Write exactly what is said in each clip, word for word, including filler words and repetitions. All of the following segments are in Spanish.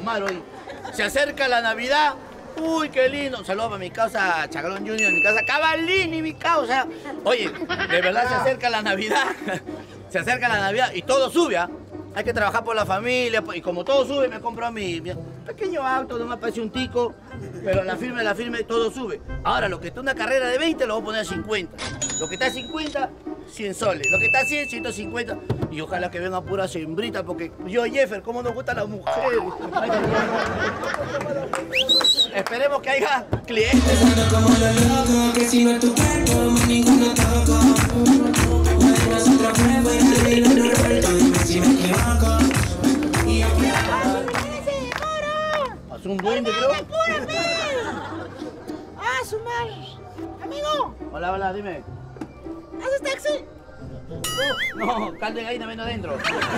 Omar hoy. Se acerca la Navidad. Uy, qué lindo. Saludos para mi causa Chacarón Junior, mi causa Cavalini, mi causa. Oye, de verdad se acerca la Navidad. Se acerca la Navidad y todo sube, ¿ah? Hay que trabajar por la familia, y como todo sube, me he comprado mi, mi pequeño auto, no me parece un tico, pero la firme, la firme, todo sube. Ahora, lo que está en una carrera de veinte, lo voy a poner a cincuenta. Lo que está a cincuenta, cien soles. Lo que está a cien, ciento cincuenta. Y ojalá que venga pura sembrita, porque yo, Jeffer, ¿cómo nos gustan las mujeres? Esperemos que haya clientes. Pasó un duende, creo. ¡Ah, su madre! ¡Amigo! Hola, hola, dime. ¿Haces taxi? No, caldo de gallina menos adentro.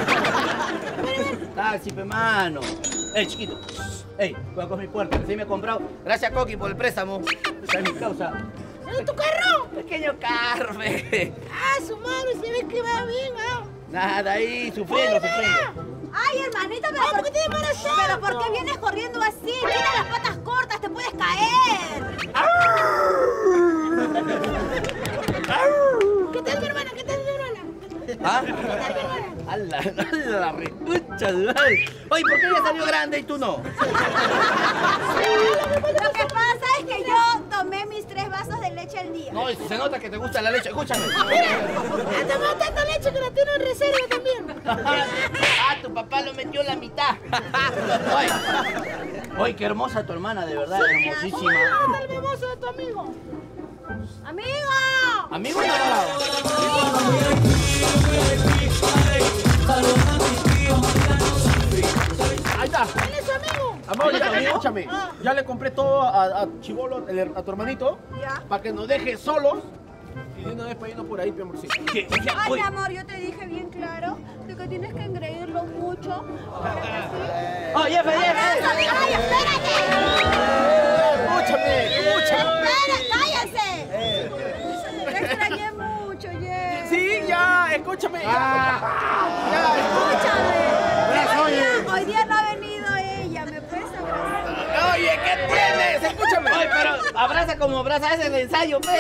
Taxi, pe mano. Ey, chiquito. Ey, voy a coger mi puerta. Recién me he comprado. Gracias, Coqui, por el préstamo. Esa es mi causa. ¿Es tu carro? Pequeño carro, fe. ¡Ah, su madre! Se ve que va bien, ¿ah? Nada, ahí, sufriendo, sufriendo. Ay, hermanito, pero, ¿por qué te demoras tanto? pero ¿por qué vienes corriendo así? Quita las patas cortas, te puedes caer. ¿Qué tal mi hermana? ¿Qué tal mi hermana? ¿Ah? ¿Qué tal mi hermana? A la, a la recucha, Oye, ¿por qué ella salió grande y tú no? Lo que pasa es que yo tomé mis tres vasos de leche al día. No, se nota que te gusta la leche. Escúchame. Ha tomado tanta leche que la tiene en reserva también. Ah, tu papá lo metió la mitad. Oye, oye, qué hermosa tu hermana, de verdad, hermosísima. ¿Qué tal mi hermoso de tu amigo? ¡Amigo! ¿Amigo enamorado? Ahí está. ¿Quién es su amigo? Amor, ya, escúchame. Ya le compré todo a, a Chibolo, el- a tu hermanito, Ya. para que nos deje solos. Y de una vez para irnos por ahí, mi amorcito. ¿Qué? ¿Qué? Ay, Oye, amor, yo te dije bien claro de que tienes que engreírlo mucho. oye, Jefe, Jefe. ¡Ay, espérate! Escúchame, escúchame. ¡Espera, cállate! Te extrañé mucho, Jeff. Sí, ya, escúchame. Ya, ya, Escúchame. escúchame. Hoy día, hoy día no ha venido ella, ¿me puedes abrazar? Oye, ¿qué tienes? Escúchame. Oye, pero abraza como abraza ese el ensayo, pe.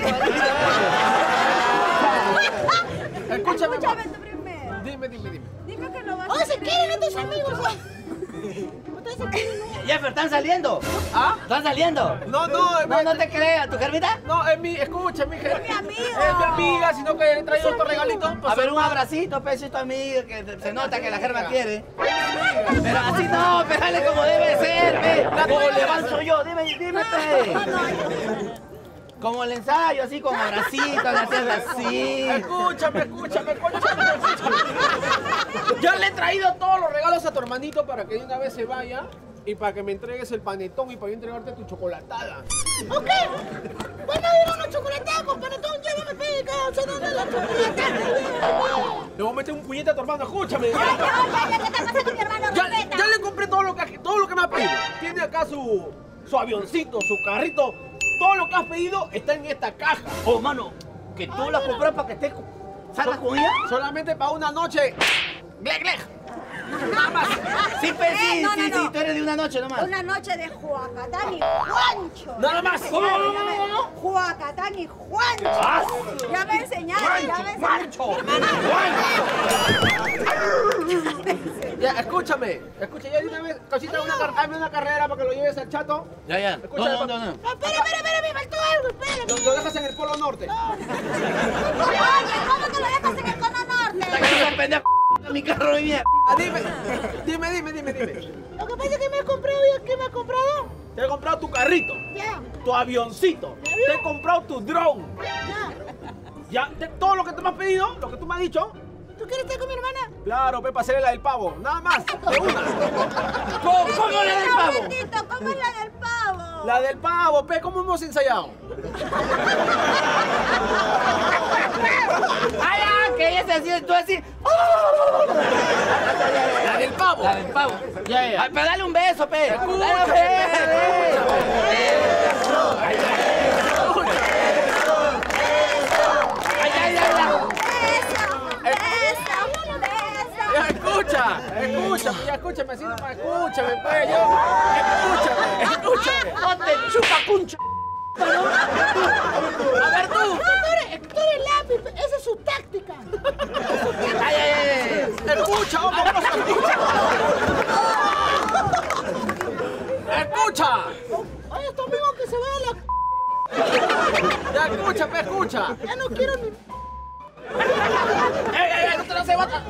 Escúchame. Escúchame tú primero. Dime, dime, dime. Dime que no vas ¡Oh, a se quieren estos amigos! ¿Ustedes se quieren? Jeffer, ¿están saliendo? ¿Ah? ¿Están saliendo? No, no, No, no te creas, ¿tu Germita? No, es mi, escucha, mi Es mi amigo. Es mi amiga, sino que le he traído otro regalito. A ver, un abracito, pesito amigo, que se- se nota que la Germa quiere. Pero así no, pégale como debe ser, pe. Como levanto yo, dime, dime, pe. Como el ensayo, así, con abracito, la tierra así. Escúchame, escúchame, escúchame, escúchame. Ya le he traído todos los regalos a tu hermanito para que de una vez se vaya y para que me entregues el panetón y para yo entregarte tu chocolatada. ¿Ok? Van a ir a una chocolatada con panetón. Llévame, pe, causa, ¿dónde es la chocolatada? Le voy a meter un puñete a tu hermano, escúchame. Oye, oye, ¿qué te pasa con mi hermano? Ya, Respeta. ya le compré todo lo que, todo lo que me ha pedido. Tiene acá su, su avioncito, su carrito. Todo lo que has pedido está en esta caja. Oh, mano, que tú la compras para que estés salgas con ella. Solamente para una noche. ¡Glec, glec! Nada más. Sí, pe, sí, Eh, no, sí, no, sí, no. tú eres de una noche nomás. Una noche de Juacatán y Juancho. Nada más. Ya me enseñaron. Juacatán y Juancho. Ah, Ya me enseñaron, ya me enseñaron. Ya, escúchame. Escucha, ya de una vez, cosita, una, car- hazme una carrera para que lo lleves al chato. Ya, ya. Escucha, No, no, no, no. No, espera, espera, espera, me faltó algo, espera. Lo, lo dejas en el Polo Norte. Oye, ¿cómo que lo dejas en el cono norte? Está que esa pendeja mi carro y mierda. Ah, dime, dime, dime, dime, dime. Lo que pasa es que me he comprado, ¿qué me he comprado? Te he comprado tu carrito, Ya, tu avioncito, te he comprado tu drone. ya. Ya, te- todo lo que tú me has pedido, lo que tú me has dicho. ¿Tú quieres estar con mi hermana? Claro, Pepa, hacerle la del pavo. Nada más, de una. ¿Cómo, cómo le da el Un pavo? momentito, ¿cómo es la del pavo? La del pavo, Pe, ¿cómo hemos ensayado? ¡Ay, ah, que ella se hacía, tú así! La del pavo. La del pavo. Ya, ya. Ay, pero dale un beso, pe. Dale un beso. Ay, ay, ay, ay. Besa, besa, besa. Ya, escucha, escucha, escúchame, ya escúchame, así nomás, escúchame, pues, yo. Escúchame, escúchame. ¡No te chupa, cuncho! A ver tú. No, tú eres, tú eres lápiz, esa es su táctica. ¡Ay, ay, ay! Escucha, vamos, vamos, escucha. Escucha. Oye, tu amigo que se vaya a la... Ya, escúchame, escucha. Ya no quiero ni... ¡Ey, ey, ey! ¡No te la se bata!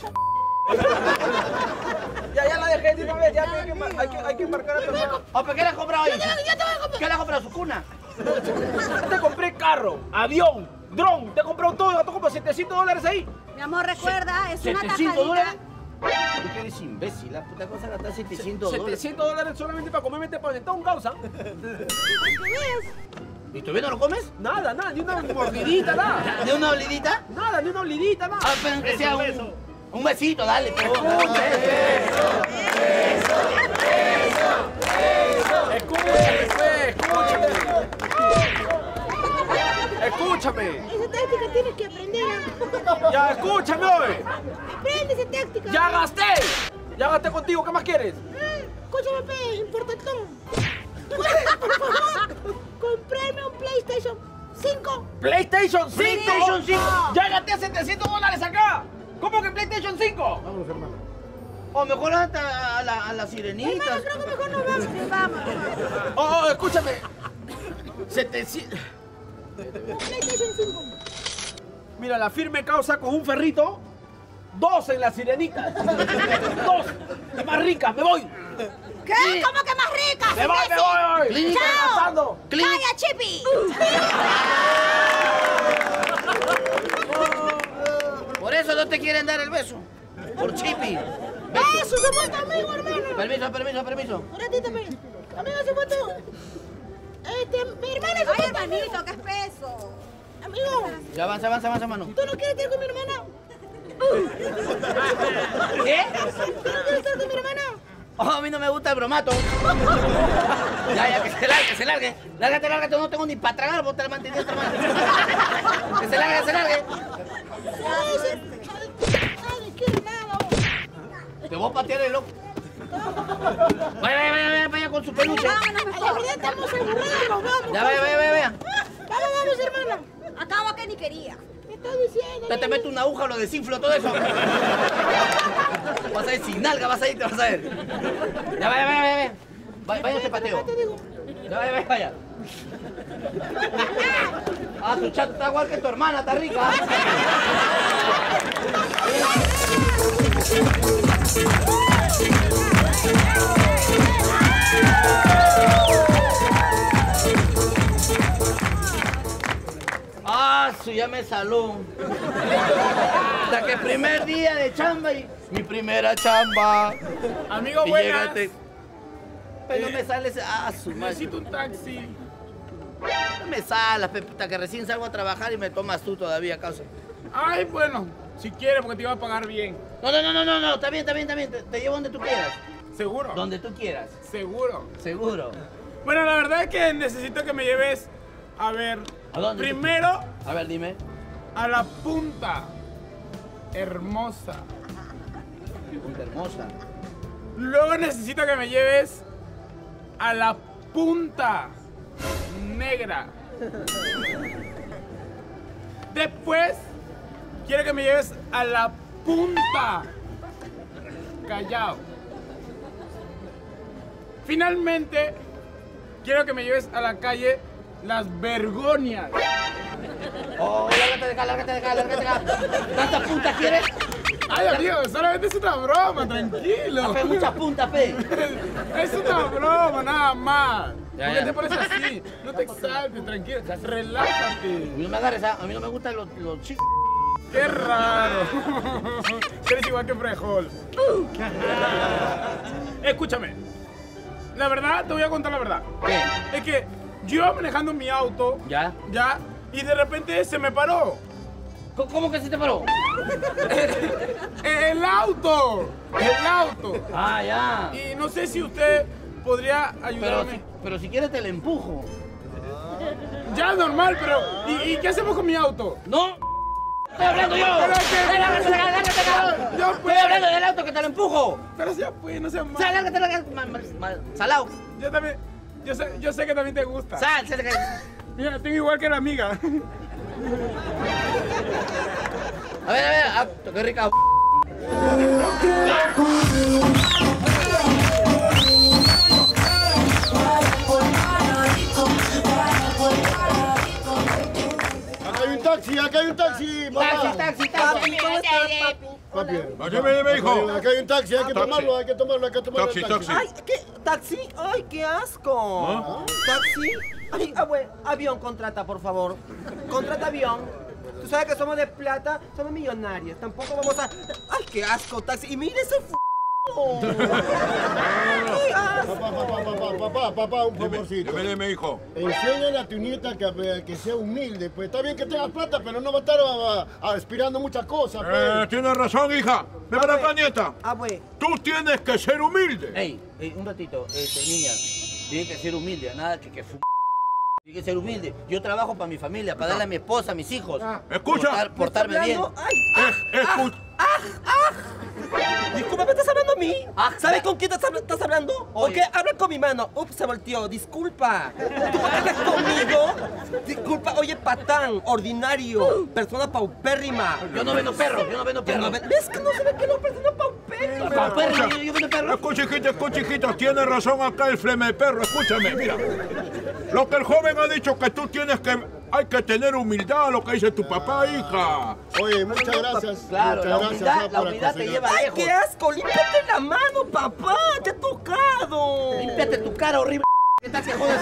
Ya, ya la dejé de una vez, ya hay que, mar- hay que, hay que marcar a tu hermano. Oh, ¿pero qué le has comprado hoy? Yo te voy a comprar. ¿Qué le has comprado? ¿Su cuna? Te compré carro, avión, dron, te he comprado todo, gasto como setecientos dólares ahí. Mi amor, recuerda, es una ¿setecientos dólares? tajadita. ¿Tú que eres imbécil? La puta cosa gastar setecientos dólares. setecientos dólares solamente para comerme este panetón, causa. ¿Y todavía no lo comes? Nada, nada, ni una mordidita, nada. ¿De una olidita? Nada, ni una olidita, nada. Ah, pero que sea un, un besito, dale, por favor. Escúchame, pues, escúchame. Escúchame. Esa táctica tienes que aprender. Ya, escúchame hoy. Aprende esa táctica. Ya gasté. Ya gasté contigo, ¿qué más quieres? Eh, Escúchame, pe, importantón. ¿Puedes, por favor, comprarme un PlayStation cinco? PlayStation cinco. PlayStation cinco. Ya gasté setecientos dólares acá. ¿Cómo que PlayStation cinco? O mejor hasta a la, a la Hermano, sirenita. creo que mejor nos vamos. Sí, vamos. Oh, oh, escúchame. setecientos. Un PlayStation cinco. Mira, la firme causa con un ferrito. Dos en la sirenita. Dos. Es más rica, me voy. ¿Qué? ¿Cómo que más rica? Me voy, me voy hoy. Clínica. Estoy gastando. ¡Calla, Chippy! Por eso no te quieren dar el beso. Por chipi. Eso, se fue tu amigo, hermano. Permiso, permiso, permiso. Un ratito, pe. Amigo, se fue tu... Este, mi hermana se Ay, fue tu amigo. hermanito, qué espeso. Amigo, Ya avanza, avanza, avanza, mano. ¿tú no quieres estar con mi hermana? ¿Qué? ¿Tú no quieres estar con mi hermana? Oh, a mí no me gusta el bromato. Ya, ya, que se largue, que se largue. Lárgate, lárgate, no tengo ni para tragar, vos te la mantenido, hermano. Que se largue, que se largue. Ay, ese- Ay, no quiero nada, vos. Te voy a patear el loco. Vaya, vaya, vaya, vaya, vaya con su peluche. Vámonos Ay, la mejor. verdad, estamos aburridos, vamos. Ya, vaya, vaya, vaya, vaya. Vamos, vamos, hermana. Acabo que ni quería. ¿Qué estás diciendo? Ya te meto una aguja, lo desinflo, todo eso. Vas a ir sin nalga, vas a ir, te vas a ver. Ya, vaya, vaya, vaya. Vaya, vaya este pateo. Te digo. Ya, vaya, vaya, vaya. Ah, tu chato está igual que tu hermana, está rica. Ah, su ya me saló. Hasta que el primer día de chamba y mi primera chamba. Amigo, Y buenas. llegaste. Pero no me sales. Ah, su madre. Necesito un taxi. No me salas, pe, puta, que recién salgo a trabajar y me tomas tú todavía, causa. Ay, bueno, si quieres, porque te iba a pagar bien. No, no, no, no, no, no, está bien, está bien, está bien. Te, te llevo donde tú quieras. ¿Seguro? Donde tú quieras. Seguro. Seguro. Bueno, la verdad es que necesito que me lleves, a ver, ¿A dónde? primero A ver, dime. a la punta hermosa. Punta hermosa. Luego necesito que me lleves a la punta negra. Después, quiero que me lleves a la punta Callao. Finalmente, quiero que me lleves a la calle Las Bergonias. Oh, lárgate de acá, lárgate de acá, lárgate de acá. ¿Cuántas puntas quieres? Ay, amigo, solamente es una broma, tranquilo. Pe, muchas puntas, pe. Es una broma, nada más. Ya, ¿Por qué ya. te pones así? No te exaltes, tranquilo. A mí Relájate. no me agarres, ¿ah? A mí no me gustan los, los chicos. Qué raro. Eres igual que Frejol. Escúchame. La verdad, te voy a contar la verdad. ¿Qué? Es que yo iba manejando mi auto. ¿Ya? Ya. Y de repente se me paró. ¿Cómo- ¿Cómo que se te paró? El auto. El auto. Ah, ya. Y no sé si usted podría Pero ayudarme. si, pero si quieres te le empujo. Ya normal, pero ¿y, y qué hacemos con mi auto? No. ¡Estoy hablando yo! Pero es que- ¡Ven, lárgate, lárgate, cabrón! Ya, ¡Estoy pues. hablando del auto que te lo empujo! Pero ya pues, no seas ¡Sal, mal. lárgate, lárgate! Ma- ma- ma- ¡Salao! Yo también, yo sé, yo sé que también te gusta. ¡Sal! sal, sal. Mira, tengo igual que la amiga. A ver, a ver, ah, qué rica. Acá hay un taxi, acá hay un taxi, mamá. Taxi, taxi, taxi. ¿Cómo estás, papi? Papi, Dime, dime, hijo. acá hay un taxi, hay que Taxi. tomarlo, hay que tomarlo, hay que tomarlo. Taxi, el taxi. Ay, ¿qué? ¿Taxi? Ay, qué asco. ¿Taxi? Ay, ah, bueno, avión contrata, por favor. Contrata avión. Tú sabes que somos de plata, somos millonarios. Tampoco vamos a... Ay, qué asco, taxi. Y mire ese f... ¡Qué asco! Papá, papá, papá, papá, papá, un Dime, favorcito. dime, dime, hijo. Enséñale a tu nieta que, que sea humilde, pues. Está bien que tengas plata, pero no va a estar a- a- aspirando muchas cosas, Eh, pues. tienes razón, hija. Ven para acá, nieta. Ah, bueno. Tú tienes que ser humilde. Ey, ey, un ratito, este, niña. Tiene que ser humilde, nada que, que fu... Tiene que ser humilde. Yo trabajo para mi familia, para darle a mi esposa, a mis hijos. Escucha. Portar- portarme bien. Hablando- Ay, Eh, escucha. disculpa, ¿me estás hablando a mí? Ah, ¿Sabes ah. con quién estás, estás hablando? ¿O Oye. qué? Habla con mi mano. Ups, se volteó. Disculpa. ¿Tú por qué hablas conmigo? Disculpa. Oye, patán, ordinario, persona paupérrima. Yo no vendo perros, yo no vendo Que no perros. ve- ¿Ves que no se ve que no persona paupérrima? Pa' perros, yo, yo vendo perros. Escucha, hijita, escucha, hijita. Tienes razón acá el fleme de perro. Escúchame, mira. Lo que el joven ha dicho que tú tienes que... Hay que tener humildad, lo que dice tu papá, hija. Oye, muchas gracias. Claro, muchas la gracias, humildad, ¿no? la por humildad te aconsejar. lleva ¡Ay, lejos. qué asco! ¡Límpiate la mano, papá! ¡Te ha tocado! Límpiate tu cara horrible. ¿Qué tal que jodas?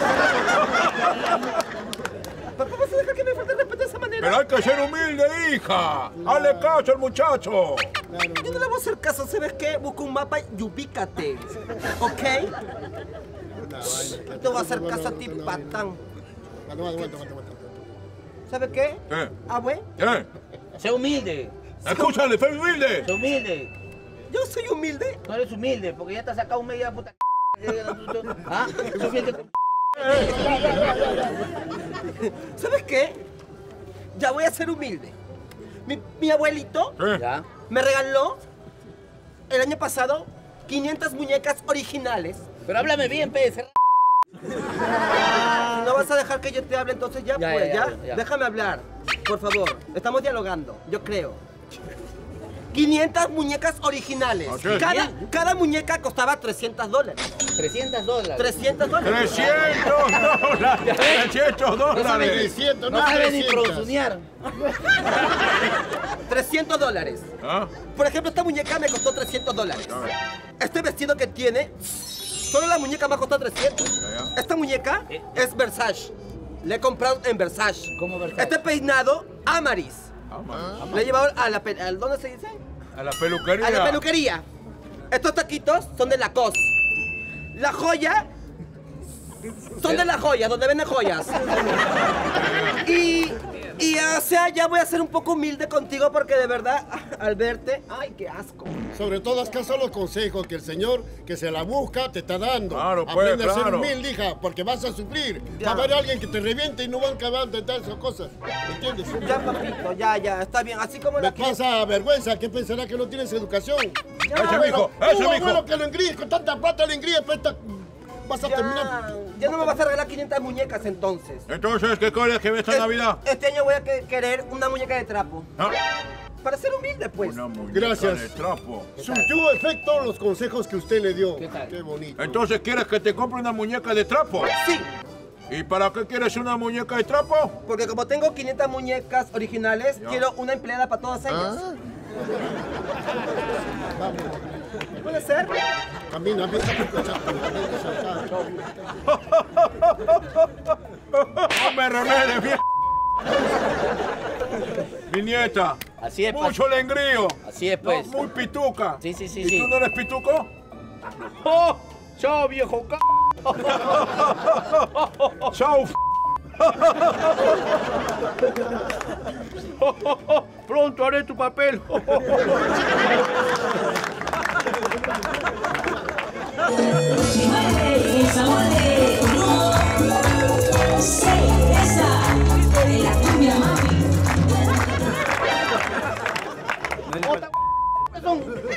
Papá, ¿vas a dejar que me falte el respeto de esa manera? Pero hay que ser humilde, hija. Hazle caso al muchacho. Yo no le voy a hacer caso, ¿sabes qué? Busca un mapa y ubícate, ¿ok? No te voy a hacer caso a ti, patán. Aguanta, aguanta, aguanta, aguanta. ¿Sabes qué? ¿Qué? Ah, bueno, ¿Qué? Sé humilde. Escúchale, sé humilde. Sé humilde. yo soy humilde. No eres humilde, porque ya te has sacado un media puta. ¿Ah? Sé humilde. ¿Sabes qué? Ya voy a ser humilde. Mi, mi abuelito ¿Qué? Ya. me regaló el año pasado quinientas muñecas originales. Pero háblame bien, pez. Si no vas a dejar que yo te hable, entonces ya, Ya, pues, ya, ya, ya, ya. Déjame hablar, por favor. Estamos dialogando, yo creo. quinientas muñecas originales. Ok. Cada, cada muñeca costaba trescientos dólares. trescientos dólares. trescientos dólares. trescientos dólares. trescientos No sabe dólares. trescientos, No no sabe ni trescientos. pronunciar. trescientos dólares. ¿Ah? Por ejemplo, esta muñeca me costó trescientos dólares. A ver. Este vestido que tiene, solo la muñeca me ha costado trescientos. Ya, ya. Esta muñeca es Versace. Le he comprado en Versace. ¿Cómo Versace? Este peinado, Amaris. Ah, man. Le he llevado a la... pe- al- ¿Dónde se dice? A la peluquería. A la peluquería. Estos taquitos son de Lacoste. La joya son de la joya, donde venden joyas. Y, y o sea, ya voy a ser un poco humilde contigo porque de verdad, al verte, ay, qué asco. Sobre todo haz caso a los consejos que el Señor que se la busca te está dando. Claro, pues, Aprende a ser claro. humilde, hija, porque vas a sufrir. Ya. Va a haber alguien que te reviente y no van a acabar de dar esas cosas. ¿Entiendes? Ya, papito, ya, ya, está bien. Así como Me la que... pasa vergüenza, ¿qué pensará que no tienes educación? Ese mijo, Tú, ese mijo. abuelo, que lo engríes, con tanta plata lo engríes, pues esta- vas a terminar. Ya, ya no me vas a regalar quinientas muñecas entonces. Entonces, ¿qué quieres que ve esta Es- Navidad? Este año voy a que- querer una muñeca de trapo. ¿Ah? Para ser humilde, pues. Una muñeca Gracias. de trapo. Surtió efecto los consejos que usted le dio. ¿Qué tal? Qué bonito. Entonces, ¿quieres que te compre una muñeca de trapo? Sí, ¿Y para qué quieres una muñeca de trapo? porque como tengo quinientas muñecas originales, Ya. quiero una empleada para todas ellas. Ah, ¿Puede ser? camina, empieza a escuchar. ¡No me remedes, viejo! Mi nieta. Así es, Mucho le engrío. Así es, No, pues. muy pituca. Sí, sí, sí, ¿Y sí. tú no eres pituco? ¡Oh! ¡Chao, viejo c... ¡Chao! f- Pronto haré tu papel. Mueve esa mueve, no se esa de la cumbia mami.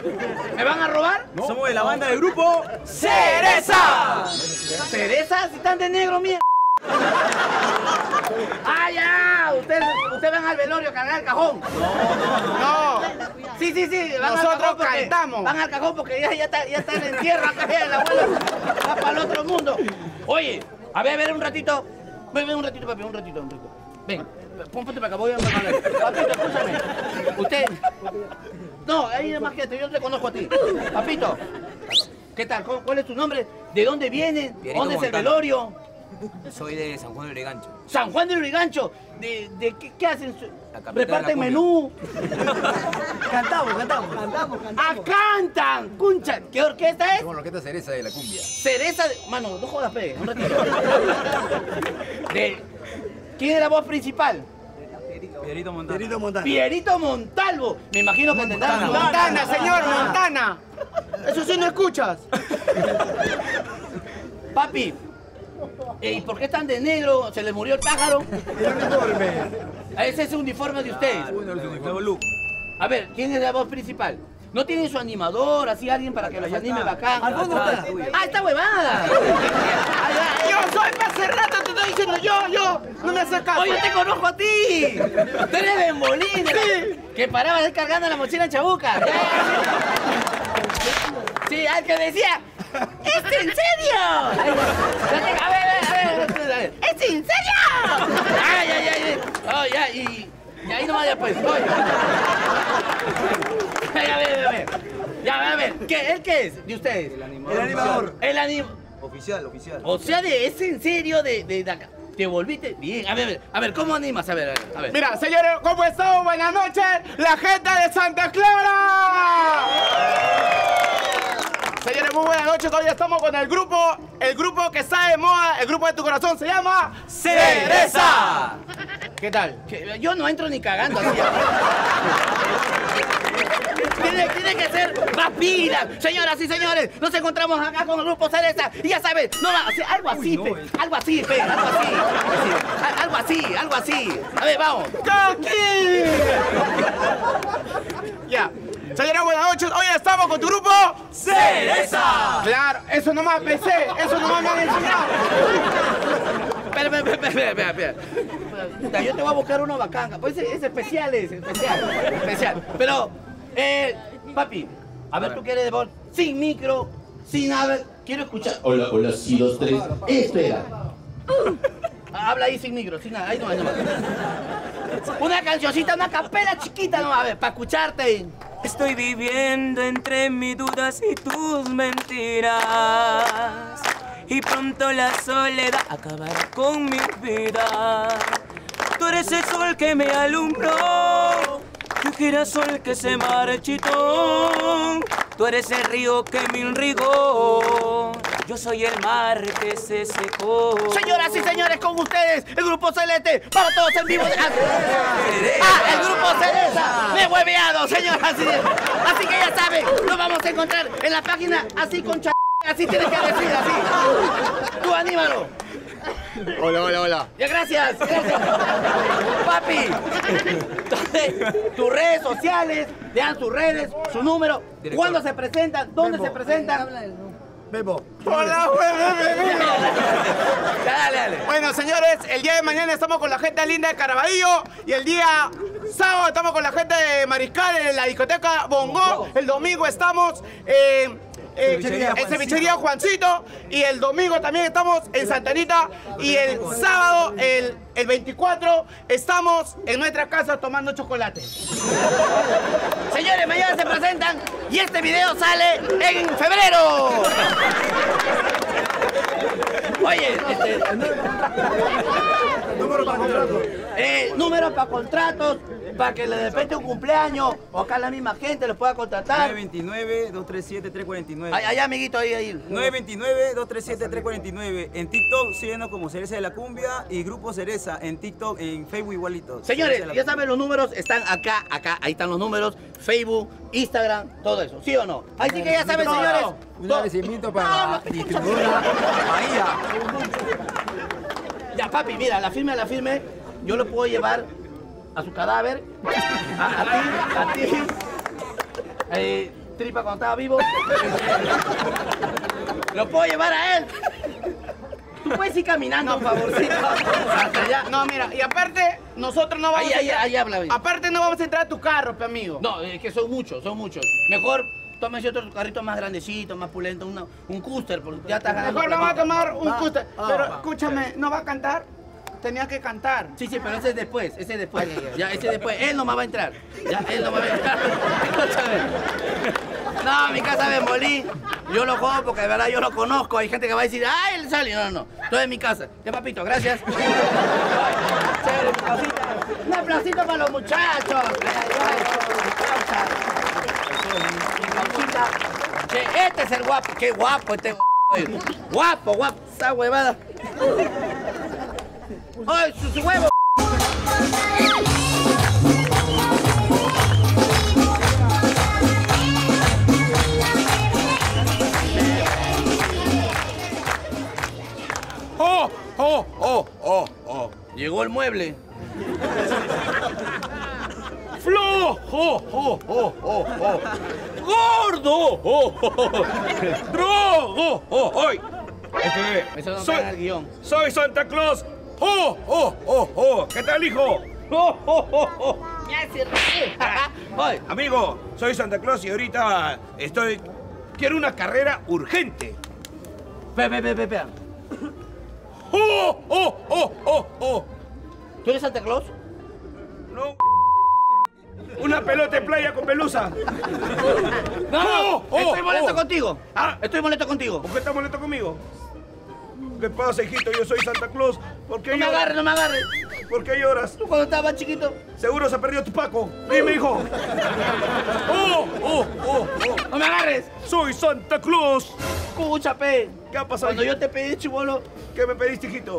¿Me van a robar? No. Somos de la banda del grupo ¡Cereza! ¿Cereza? Si están de negro, mierda. ¡Ah, ya! Ustedes usted van al velorio a cargar el cajón. No, no, no. Sí, sí, sí. Van Nosotros al cajón porque, cantamos. Van al cajón porque ya, ya, está, ya está en el entierro acá, ya el abuelo va para el otro mundo. Oye, a ver, a ver, un ratito. Ven, ven un ratito, papi, un ratito, un ratito. Ven, ponte para acá, voy a hablar. Papito, escúchame. Usted... No, ahí es más que yo te conozco a ti. Papito, ¿qué tal? ¿Cuál es tu nombre? ¿De dónde viene? Pierito ¿Dónde es el Montano. velorio? Soy de San Juan de Urigancho. San Juan del Urigancho. ¿De, de qué, qué hacen? La capital ¿Reparten de la menú? Cantamos, cantamos. Cantamos, ¡Ah, cantan! ¡Cuncha! ¿Qué orquesta es? Somos la orquesta Cereza de la cumbia. Cereza de... Mano, no jodas, pe, un ratito. De... ¿Quién es la voz principal? Pierito Montana. Pierito Montana. Pierito Montalvo. Me imagino que tendrá... Montana, Montana, señor, Montana. Eso sí no escuchas. Papi, eh, ¿y por qué están de negro? ¿Se les murió el pájaro? El uniforme. Ese es el uniforme de ustedes. Nuevo look. A ver, ¿quién es la voz principal? ¿No tienen su animador, así alguien para que los anime bacán? Al fondo está. ¡Ah, esta huevada! Yo soy para hace rato, te estoy diciendo yo, yo. No me haces caso. ¡Oye, te conozco a ti! ¡Tú eres Bembolín! Sí. Que paraba descargando la mochila en Chabuca. Ya, ya, ya. Sí, al que decía... ¿Es en serio? A ver, a ver, a ver, a ver. ¿Es en serio? ¡Ay, ay, ay! Oh, ya, y... Y ahí nomás ya pues, oye. A ver, a ver. Ya, a ver. ¿Qué? ¿El qué es de ustedes? El animador. El animador. El animador. Oficial, oficial. O sea, de, ¿es en serio de, de, de acá? ¿Te volviste? Bien. A ver, a ver, a ver, ¿cómo animas? A ver, a ver, a ver. Mira, señores, ¿cómo están? Buenas noches, la gente de Santa Clara. Señores, muy buenas noches. Hoy estamos con el grupo, el grupo que está de moda, el grupo de tu corazón se llama ¡Cereza! ¿Qué tal? Que yo no entro ni cagando así. Tiene, tiene que ser más pilas. Señoras y señores, nos encontramos acá con el grupo Cereza. Y ya sabes, no va, o sea, algo así, Uy, no, pe, eh. algo así, pe, algo así. Así, algo así, algo así. A ver, vamos. ¡Coqui! Ya. Señores, buenas noches. Hoy estamos con tu grupo ¡Cereza! Claro, eso nomás pensé, eso nomás me han enseñado. Espera, espera, espera, espera, espera. Puta, yo te voy a buscar uno bacán. Pues es, es especial, es especial, especial. Pero, eh, papi, a ver, tú quieres de voz sin micro, sin nada. Quiero escuchar. Hola, hola, sí, dos, tres. Espera. Habla ahí sin micro, sin nada. Ahí no, ahí no. Una cancioncita, una capela chiquita, no, a ver, para escucharte. Estoy viviendo entre mis dudas y tus mentiras. Y pronto la soledad acabará con mi vida. Tú eres el sol que me alumbró, yo girasol que se marchitó. Tú eres el río que me irrigó, yo soy el mar que se secó. Señoras y señores, con ustedes, el grupo Celeste, para todos en vivo. Ah, ah, el grupo Cereza, me he hueveado, señoras y señores. Así que ya saben, nos vamos a encontrar en la página así con ch... Así tienes que decir, así. Tú anímalo. Hola, hola, hola. Ya, gracias, gracias. Papi, entonces, tus redes sociales, vean sus redes, su número, cuándo se presentan, dónde se presentan. Bebo. Hola, bebé. Ya, dale, dale. Bueno, señores, el día de mañana estamos con la gente linda de Caraballo y el día sábado estamos con la gente de Mariscal en la discoteca Bongo. El domingo estamos en eh, en Cevichería Juancito y el domingo también estamos en Santanita y el sábado, el, el veinticuatro, estamos en nuestra casa tomando chocolate. Señores, mañana se presentan y este video sale en febrero. Oye, este, Número para contrato. eh, números para contratos, para que de repente un cumpleaños o acá la misma gente los pueda contratar. nueve dos nueve, dos tres siete, tres cuatro nueve. Ay, ay, amiguito, ahí, ahí. nueve dos nueve, dos tres siete, tres cuatro nueve. En TikTok síguenos como Cereza de la Cumbia y Grupo Cereza en TikTok, en Facebook igualito. Señores, Cereza de la ya Cumbia. saben, los números están acá, acá, ahí están los números, Facebook, Instagram, todo eso, ¿sí o no? Así que ya saben, señores. Un agradecimiento para la distribuidora Bahía. Ya, papi, mira, la firme, la firme, yo lo puedo llevar a su cadáver, a, a ti, a ti. Eh, tripa cuando estaba vivo. Lo puedo llevar a él. Tú puedes ir caminando, por favorcito. Hasta allá. No, mira, y aparte, nosotros no vamos Ahí, a ahí, entrar. ahí habla bien. Aparte, no vamos a entrar a tu carro, pe amigo. No, es que son muchos, son muchos. Mejor tómese otro carrito más grandecito, más pulento, una- un cúster, porque ya está ganando. Mejor vamos a tomar un Va. cúster. Ah, Pero va. escúchame, ¿no va a cantar? Tenía que cantar. Sí, sí, pero ese es después, ese es después. Ya, ese es después. Él no me va a entrar. Ya, él no me va a entrar. Escúchame. No, mi casa de Molín. Yo lo juego porque de verdad yo lo conozco. Hay gente que va a decir, ¡ay, él sale! No, no, no. Todo es mi casa. Ya, papito, gracias. Ay, chévere, mi cosita. Un aplausito para los muchachos. Ay, ay, mi causita. Che, este es el guapo. Qué guapo este guapo, guapo. Esa huevada. ¡Ay, su, su huevo! ¡Oh, oh, oh, oh, oh! Llegó el mueble. ¡Flojo! ¡Oh, oh, oh, oh, oh! ¡Gordo! ¡Oh, oh, oh! ¡Drogo! ¡Oh, hoy! Este, Eso no soy, está en el guión. soy Santa Claus. ¡Oh, oh, oh, oh! ¿Qué tal, hijo? ¡Oh, oh, oh, oh! Me hace reír. Ay, Amigo, soy Santa Claus y ahorita estoy... Quiero una carrera urgente. Ve, ve, ve, ve, ve. ¡Oh, oh, oh, oh, oh! ¿Tú eres Santa Claus? No. Una pelota de playa con pelusa. No, Oh, oh, estoy molesto oh. contigo. Ah. Estoy molesto contigo. ¿Por qué estás molesto conmigo? ¿Qué pasa, hijito? Yo soy Santa Claus. ¿Por qué No me lloras? agarres, no me agarres. ¿Por qué lloras? Tú cuando estabas chiquito. Seguro se perdió tu Paco. Dime, hijo. ¡Oh, oh, oh, oh! No me agarres. ¡Soy Santa Claus! Escucha, pe. ¿Qué ha pasado? Cuando yo te pedí, chibolo. ¿Qué me pediste, hijito?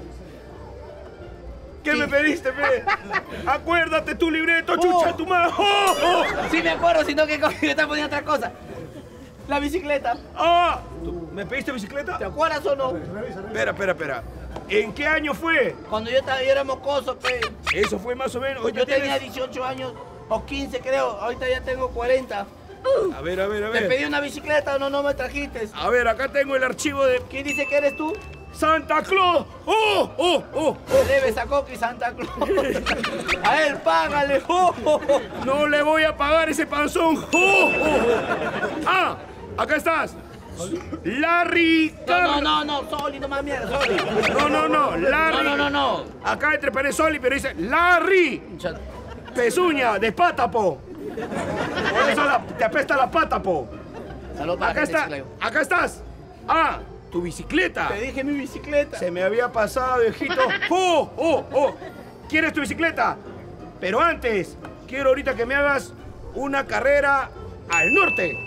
¿Qué Sí. me pediste, pe? Acuérdate tu libreto, Oh. chucha, tu madre. ¡Oh, oh! Sí me acuerdo, sino que me estás poniendo otra cosa. La bicicleta. ¡Ah! ¿Tú ¿Me pediste bicicleta? ¿Te acuerdas o no? Espera, espera, espera. ¿En qué año fue? Cuando yo estaba, yo era mocoso, pe. Eso fue más o menos. Hoy Yo tienes- tenía dieciocho años o quince, creo. Ahorita ya tengo cuarenta. A ver, a ver, a Te ver. pedí una bicicleta o no, no me trajiste. A ver, acá tengo el archivo de ¿Quién dice que eres tú? Santa Claus. ¡Oh, oh, oh! Le debes a Coqui Santa Claus. A él, págale. Oh, oh, oh. No le voy a pagar ese panzón. ¡Oh, oh, oh! ¡Ah! Acá estás. Larry No, Car- no, no, no, Soli, no más mierda, Soli. No, no, no, Larry. No, no, no, no. Acá entre pared Soli, pero dice Larry. Pezuña, de pata, po. Por eso la- te apesta la pata, po. Salud para Acá la gente de está, Chiclayo. acá estás. Ah, tu bicicleta. Te dije mi bicicleta. Se me había pasado, viejito. ¡Oh, oh, oh! ¿Quieres tu bicicleta? Pero antes, quiero ahorita que me hagas una carrera al norte.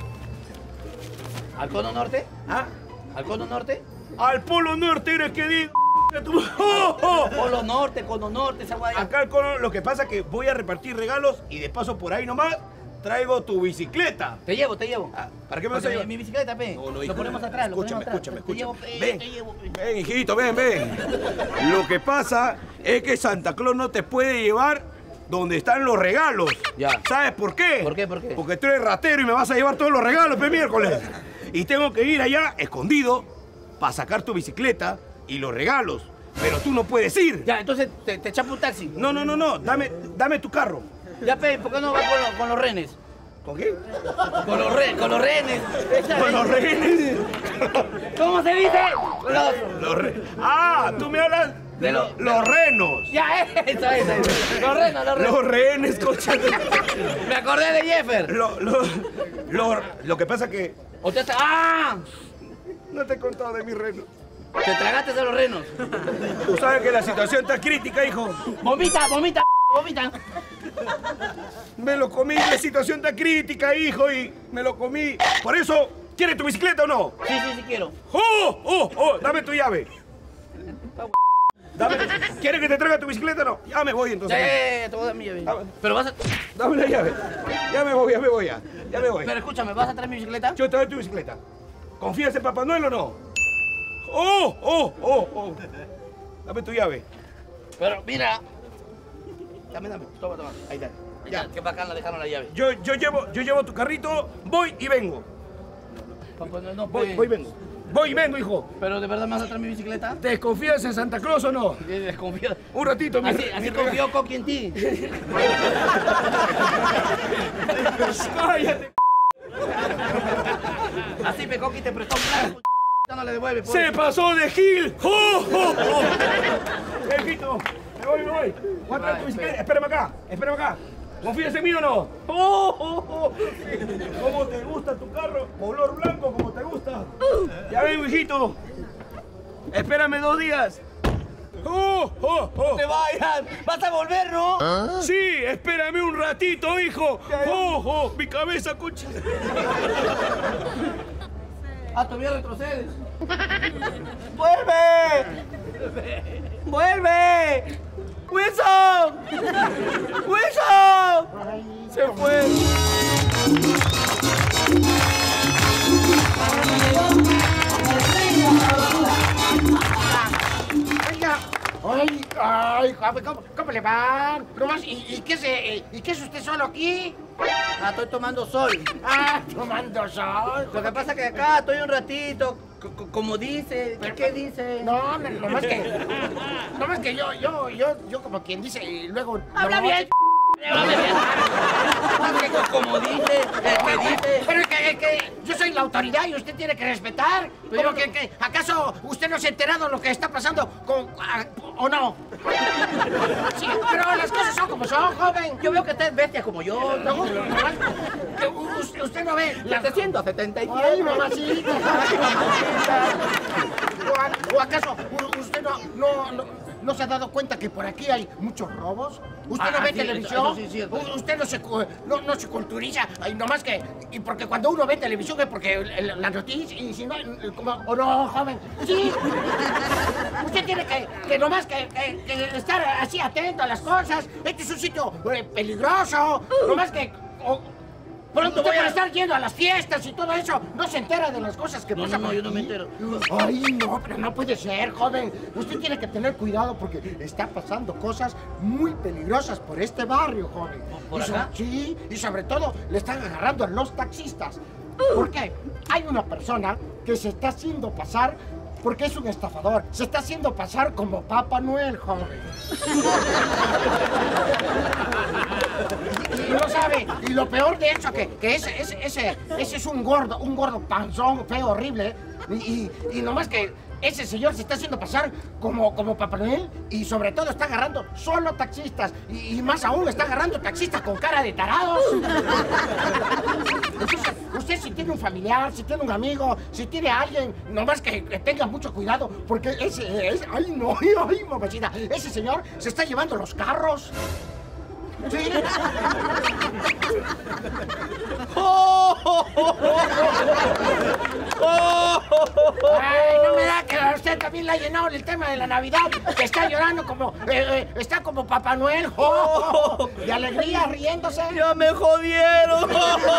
¿Al cono norte? ¿Ah? ¿Al cono norte? Al polo norte, eres que digo. ¡Oh, oh! Polo norte, cono norte, esa guaya. Acá el cono, lo que pasa es que voy a repartir regalos y de paso por ahí nomás traigo tu bicicleta. Te llevo, te llevo. Ah, ¿para qué me vas a Porque llevar? Mi bicicleta, pe. No, no, lo hijo, ponemos atrás, lo escúchame, ponemos atrás. escúchame, Te llevo, escúchame. pe, Ven. te llevo, pe. Ven, hijito, ven, ven. Lo que pasa es que Santa Claus no te puede llevar donde están los regalos. Ya. ¿Sabes por qué? ¿Por qué, por qué? Porque tú eres ratero y me vas a llevar todos los regalos, pe, miércoles. Y tengo que ir allá, escondido, para sacar tu bicicleta y los regalos. Pero tú no puedes ir. Ya, entonces te, te chapo un taxi. No, no, no, no. Dame, dame tu carro. Ya, pe, ¿por qué no vas con, los- con los renes? ¿Con qué? Con los, re, con los renes. Con los rehenes. ¿Cómo se dice? Los... Los re- Ah, tú me hablas de De los, los- los renos. Ya, eso, eso, eso. Los renos, los renos. Los rehenes, cocha. Me acordé de Jeffer. Lo, lo, lo, lo que pasa que Usted está... ¡Ah! no te he contado de mis renos. Te tragaste a los renos. Tú sabes que la situación está crítica, hijo. Vomita, vomita, vomita. Me lo comí, la situación está crítica, hijo, y me lo comí. Por eso, ¿quieres tu bicicleta o no? Sí, sí, sí quiero. ¡Oh, oh, oh! Dame tu llave. Dame, ¿quieres que te traiga tu bicicleta o no? Ya me voy entonces. Ya, ya, ya, ya, te voy a dar mi llave. Ah, Pero vas a... Dame la llave. Ya me voy, ya me voy, ya. Ya me voy. Pero escúchame, ¿vas a traer mi bicicleta? Yo te doy tu bicicleta. ¿Confías en Papá Noel o no? ¡Oh, oh, oh, oh! Dame tu llave. Pero mira... dame, dame. Toma, toma. Ahí está. Ya, qué bacán, la dejaron la llave. Yo, yo, llevo, yo llevo tu carrito, voy y vengo. Papá, no, no, Voy, pe- voy y vengo. Voy y vengo, hijo. ¿Pero de verdad me vas a traer mi bicicleta? ¿Te desconfías en Santa Claus o no? Sí, desconfío. Un ratito, mi Así, mi así regalo. confió Coqui en ti. ¡Cállate! Así me Coqui te prestó plata. No le devuelve. ¡Se pobre. pasó de Gil! ¡Oh, oh, oh! Viejito, me voy, me voy. Voy a traer tu bicicleta. Espérame acá, espérame acá. ¿Confías en mí o no? ¡Oh, oh, oh! ¿Cómo te gusta tu carro? Color blanco, como te gusta. Ya vengo, hijito. Espérame dos días. ¡Oh, oh, oh! ¡Te vayas! ¡Vas a volver, no! Sí, espérame un ratito, hijo. ¡Oh, oh! Mi cabeza, concha. Ah, todavía retrocedes. ¡Vuelve! ¡Vuelve! ¡Wilson! ¡Wilson! Se fue. Oiga, ay, ay, joven, ¿cómo, cómo le van? Nomás, ¿y, y, qué se, ¿Y qué es usted solo aquí? Ah, estoy tomando sol. Ah, tomando sol. Lo que pasa es que acá estoy un ratito, c- c- como dice. ¿Qué, qué dice? No, no, nomás que, nomás que yo, yo, yo, yo como quien dice, y luego... ¡Habla no, bien! ¡Habla bien! Como dice, el que dice. Pero es que, es que yo soy la autoridad y usted tiene que respetar. Como que, que, ¿acaso usted no se ha enterado de lo que está pasando con, a- o no? Sí, pero las cosas son como son, joven. Yo veo que usted es bestia como yo. No, nomás que usted, usted no ve... la- setecientos setenta y siete. Ay, mamacita. ¿O, a- o acaso u- usted no, no, no, no se ha dado cuenta que por aquí hay muchos robos? ¿Usted Ah, no ve sí, televisión? eso sí es cierto. U- ¿Usted no se, cu- no, no se culturiza? Ay, nomás que... Y porque cuando uno ve televisión es porque el- el- la noticia... Y si no... el- como- ¿O no, joven? Sí. Usted tiene que, que nomás que, que- que estar así atento a las cosas. Este es un sitio eh, peligroso. Nomás que... o- Pronto voy a estar yendo a las fiestas y todo eso. No se entera de las cosas que No, pasan. no, por yo no me aquí. entero. Ay, no, pero no puede ser, joven. Usted tiene que tener cuidado porque está pasando cosas muy peligrosas por este barrio, joven. ¿Por Y so- acá? Sí, y sobre todo le están agarrando a los taxistas. ¿Por qué? Hay una persona que se está haciendo pasar porque es un estafador. Se está haciendo pasar como Papá Noel, joven. Y no sabe, y lo peor de eso, que, que ese, ese, ese, ese es un gordo, un gordo panzón, feo, horrible, y, y, y nomás que ese señor se está haciendo pasar como, como Papá Noel, y sobre todo está agarrando solo taxistas, y, y más aún está agarrando taxistas con cara de tarados. Entonces, usted si tiene un familiar, si tiene un amigo, si tiene a alguien, nomás que, que tenga mucho cuidado, porque ese, ese, ay no, ay mamacita, ese señor se está llevando los carros. Sí. Ay, no me da que a usted también le ha llenado el tema de la Navidad, que está llorando como, eh, eh, está como Papá Noel, oh, de alegría, riéndose. ¡Ya me jodieron!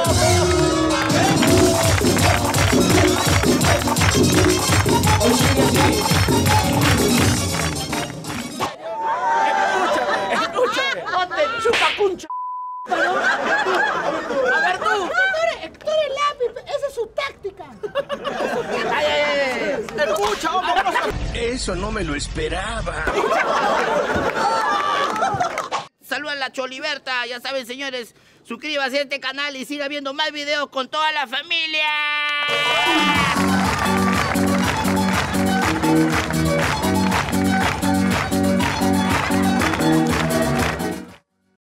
Escúchame. ¡No te chupa cuncha! A ver tú. Tú eres, tú eres lápiz, esa es su táctica. ¡Ay, ay, ay! Escucha, hombre. Eso no me lo esperaba. Saluda a la Choliberta, ya saben señores, suscríbase a este canal y siga viendo más videos con toda la familia.